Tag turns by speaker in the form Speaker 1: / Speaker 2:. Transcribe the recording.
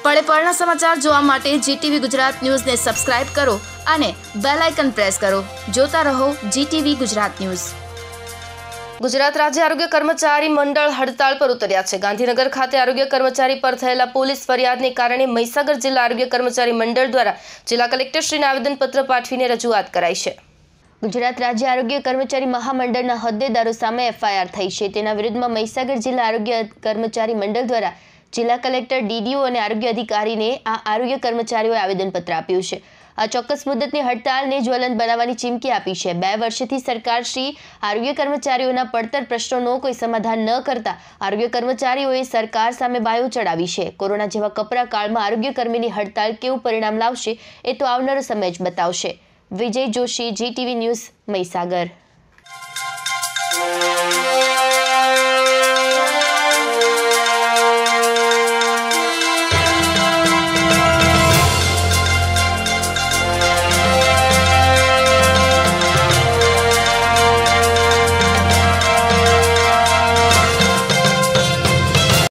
Speaker 1: પળે પળના સમાચાર જોવા માટે જીટીવી ગુજરાત ન્યૂઝને સબસ્ક્રાઇબ કરો અને બેલ આઇકન પ્રેસ કરો. જોતા રહો જીટીવી ગુજરાત ન્યૂઝ. ગુજરાત રાજ્ય આરોગ્ય કર્મચારી મંડળ હડતાળ પર ઉતર્યા છે. ગાંધીનગર ખાતે આરોગ્ય કર્મચારી પર થયેલા પોલીસ ફરિયાદને કારણે મહીસાગર જિલ્લા આરોગ્ય કર્મચારી મંડળ દ્વારા જિલ્લા કલેક્ટરશ્રીને આવેદનપત્ર પાઠવીને રજૂઆત કરાઈ છે. ગુજરાત રાજ્ય આરોગ્ય કર્મચારી મહામંડળના હોદ્દેદારો સામે એફઆઈઆર થઈ છે. તેના વિરુદ્ધમાં મહીસાગર જિલ્લા આરોગ્ય કર્મચારી મંડળ દ્વારા જિલ્લા કલેક્ટર, ડીડીઓ અને આરોગ્ય અધિકારીને આ આરોગ્ય કર્મચારીઓએ આવેદનપત્ર આપ્યું છે. આ ચોક્કસ મુદ્દતની હડતાળને જ્વલંત બનાવવાની ચીમકી આપી છે. 2 વર્ષથી સરકારશ્રી આરોગ્ય કર્મચારીઓના પડતર પ્રશ્નોનો કોઈ સમાધાન ન કરતા આરોગ્ય કર્મચારીઓએ સરકાર સામે બાયો ચડાવી છે. કોરોના જેવા કપરા કાળમાં આરોગ્ય કર્મીની હડતાળ કેવું પરિણામ લાવશે એ તો આવનારો સમય જ બતાવશે. Vijay Joshi, GTV news, Mahisagar.